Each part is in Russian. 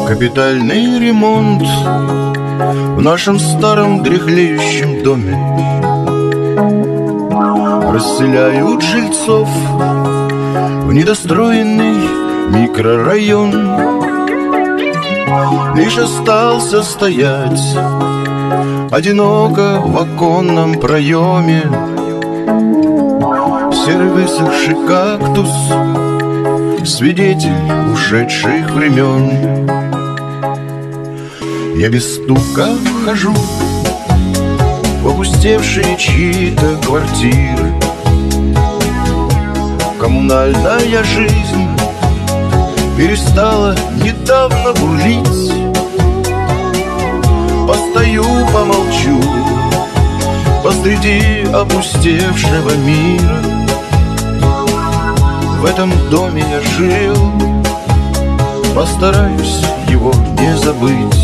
Капитальный ремонт в нашем старом дряхлеющем доме. Расселяют жильцов в недостроенный микрорайон. Лишь остался стоять одиноко в оконном проеме серый высохший кактус, свидетель ушедших времен. Я без стука вхожу в опустевшие чьи-то квартиры. Коммунальная жизнь перестала недавно бурлить. Постою, помолчу посреди опустевшего мира. В этом доме я жил, постараюсь его не забыть.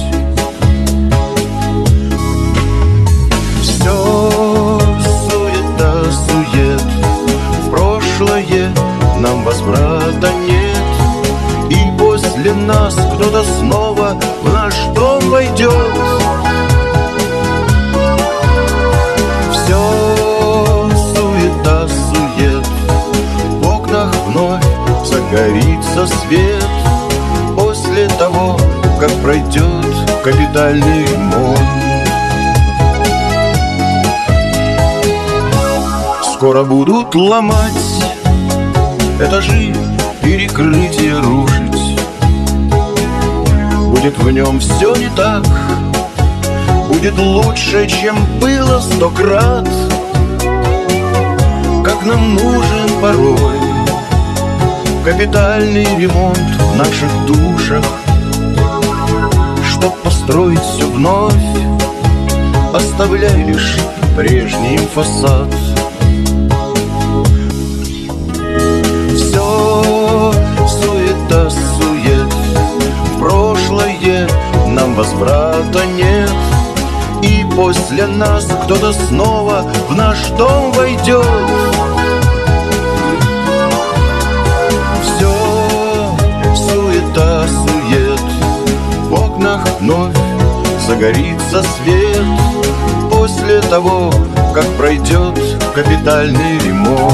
Все суета-сует, в прошлое нам возврата нет. И после нас кто-то снова в наш дом войдет. Все суета-сует, в окнах вновь загорится свет после того, как пройдет капитальный ремонт. Скоро будут ломать этажи, перекрытия рушить. Будет в нем все не так, будет лучше, чем было 100 крат. Как нам нужен порой капитальный ремонт в наших душах, чтоб построить все вновь, оставляя лишь прежний фасад. Все суета-сует, в прошлое нам возврата нет. И после нас кто-то снова в наш дом войдет. Суета-сует, в окнах вновь загорится свет после того, как пройдет капитальный ремонт.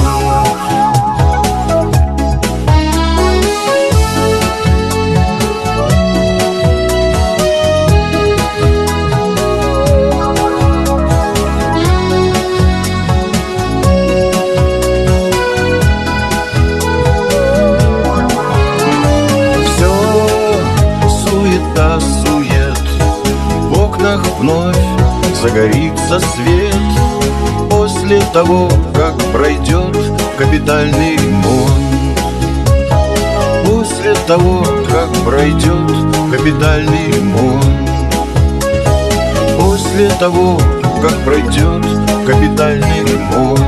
Вновь загорится свет после того, как пройдет капитальный ремонт. После того, как пройдет капитальный ремонт. После того, как пройдет капитальный ремонт.